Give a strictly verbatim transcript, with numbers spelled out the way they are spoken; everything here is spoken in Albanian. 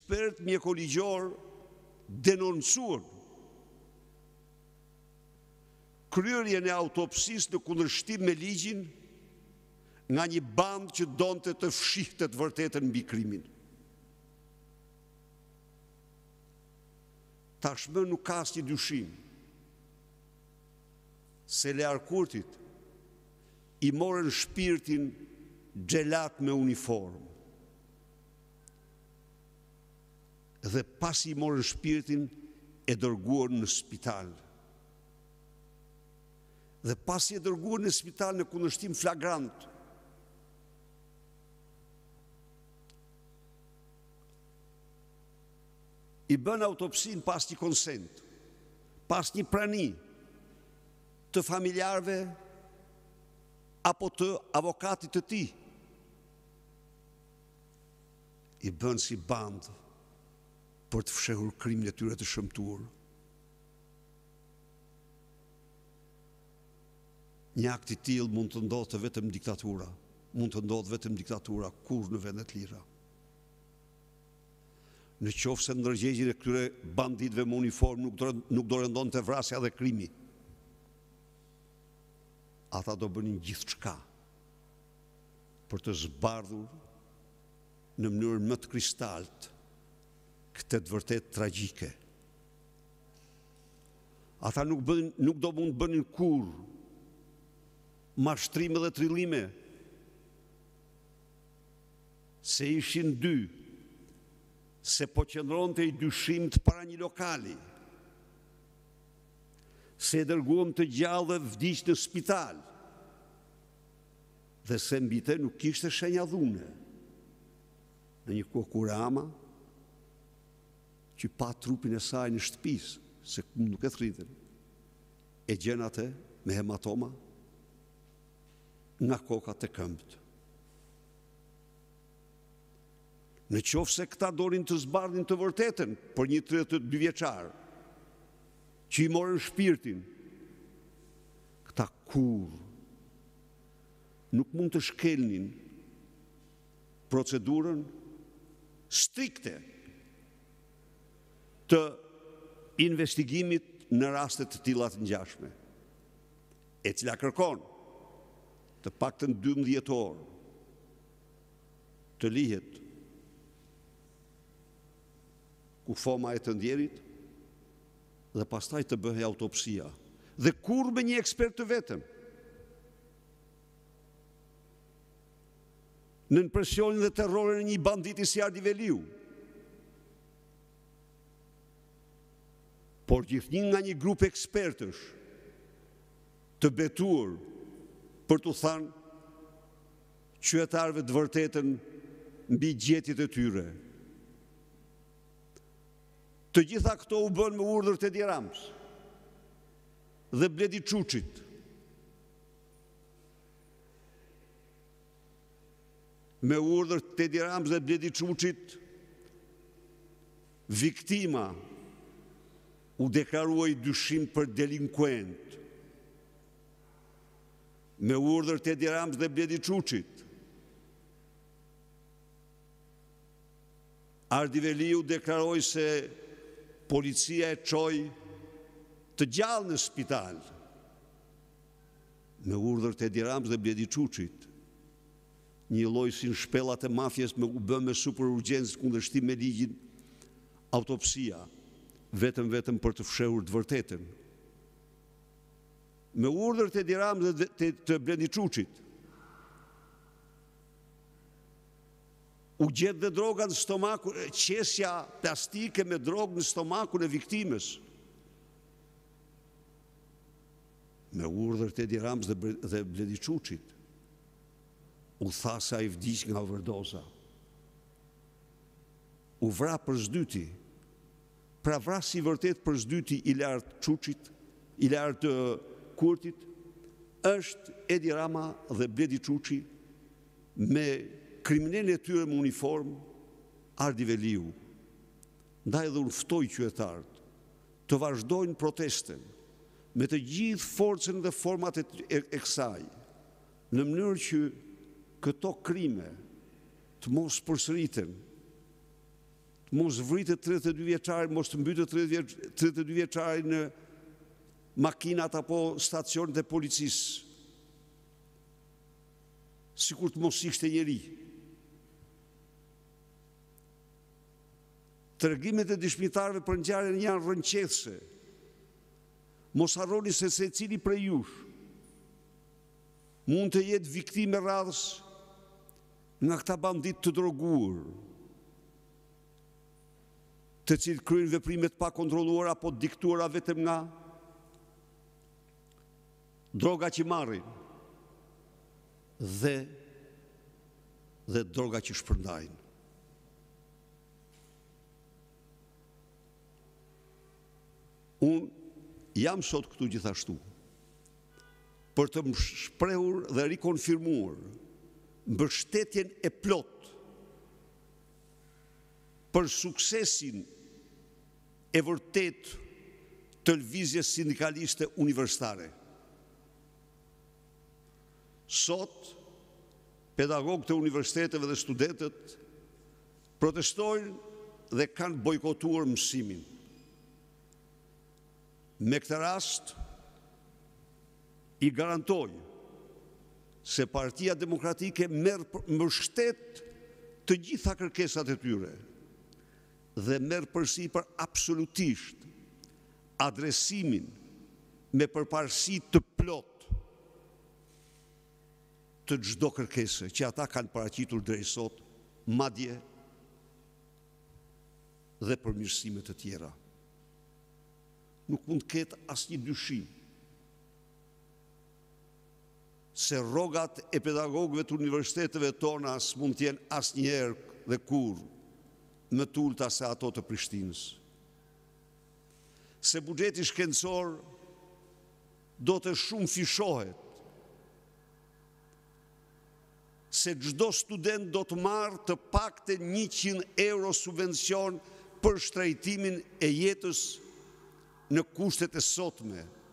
Ekspert mjekoligjor denoncuan kryerjen e autopsisë në kundërshtim me ligjin nga një bandë që donte të fshihte të vërtetën mbi krimin. Tashmë nuk ka asnjë dyshim se Lear Kurtit i morën shpirtin xhelat me uniformë. Dhe pasi i morën shpirtin e dërguar në spital. Dhe pasi e dërguar në spital në kundërshtim flagrant, i bën autopsin pas një konsent, pas një prani të familjarëve apo të avokatit të tij. I bën si bandë për të fshehur krimin e tyre të shëmtuar. Një akt i tillë mund të ndodhte vetëm diktatura, mund të ndodhë vetëm diktatura, kur në vendet lira. Në qoftë se ndërgjegjjen e këtyre banditëve me uniformë nuk do nuk do rëndonte vrasja dhe krimi, ata do bënin gjithçka për të zbardhur në mënyrë më të kristalt këtë të vërtet tragjike. Ata nuk, bën, nuk do mund bënin kur mashtrime dhe trillime, se ishin dy, se po qëndronte i dyshim të para një lokali, se e dërguam të gjallë dhe vdiq në spital, dhe se mbi te nuk kishte shenja dhune. Në një kohë kur ama, që pa trupin e saj në shtëpis, se nuk e thritën, e gjen atë me hematoma nga koka të këmbët. Në qoftë se këta dorin të zbardhin të vërtetën për një tridhjetë e dy vjeçar, që i morën shpirtin, këta kur nuk mund të shkelnin procedurën strikte të investigimit në rastet të tilla të ngjashme, e cila kërkon të paktën dymbëdhjetë orë të lihet kufoma e të ndjerit dhe pastaj të bëhej autopsia. Dhe kur me një ekspert të vetëm. Në presionin dhe terrorin e një banditi si Ardi Veliu. Por gjithnjë nga një grup ekspertësh të betuar për të thënë qytetarëve të vërtetën mbi gjetjet e tyre. Të gjitha këto u bën me urdhër të Edi Ramës dhe Bledi Çuçit. Me urdhër të Edi Ramës dhe Bledi Çuçit, viktima u deklaruai dyshim për delinkuent. Me urdhër të Edi Ramës dhe Bledi Çuçit, Ardi Veliu deklaroi se policia e çoi të gjallë në spital. Me urdhër të Edi Ramës dhe Bledi Çuçit, një lloj si në shpellat e mafjes me u bë me super urgjencë kundërshtim me ligjin, autopsia, vetëm vetëm për të fshehur të vërtetën. Me urdhër të Edi Ramës dhe të, të Bledi Çuçit, u gjet dhe droga në stomaku, qesja plastike me drogë në stomakun e viktimës. Me urdhër të Edi Ramës dhe, dhe Bledi Çuçit, u tha se ai vdiq nga overdoza. U vra për zdyti. Pra vrasi vërtet për zdyti i lartë Çuçit, i lartë Kurtit, është Edi Rama dhe Bledi Çuçi me kriminalin e tyre me uniformë, Ardi Veliu. Ndaj dhe unë ftoj qytetarët të vazhdojnë protesten me të gjithë forcën dhe format e, e, e kësaj, në mënyrë që këto krime të mos përsëriten, mos vritet tridhjetë e dy vjeçari, mos të mbytet tridhjetë e dy vjeçari në makinat apo stacionet e policisë, sikur të mos ishte njeri. Tregimet e dëshmitarëve për ngjarjen janë rrënqethëse. Mos harroni se secili prej jush mund të jetë viktimë e radhës nga këta bandit të droguar, të cilët kryejnë veprime të pakontrolluara apo diktuara vetëm nga droga që marrin dhe dhe droga që shpërndajnë. Unë jam sot këtu gjithashtu për të më shprehur dhe rikonfirmuar mbështetjen e plot për suksesin e vërtet të lëvizjes sindikaliste universitare. Sot, pedagogët e universiteteve dhe studentët protestojnë dhe kanë bojkotuar mësimin. Me këtë rast, i garantoj se Partia Demokratike merr mbështet të gjitha kërkesat e tyre dhe merr përsipër absolutisht adresimin me përparësi të plot të çdo kërkese që ata kanë paraqitur deri sot, madje dhe përmirësime të tjera. Nuk mund të ketë asnjë dyshim se rrogat e pedagogëve të universiteteve tona s'mund të jenë asnjëherë dhe kurrë më të ulta se ato të Prishtinës. Se buxheti shkencor do të shumë fishohet, se çdo student do të marrë të paktën njëqind euro subvencion për shtrejtimin e jetës në kushtet e sotme.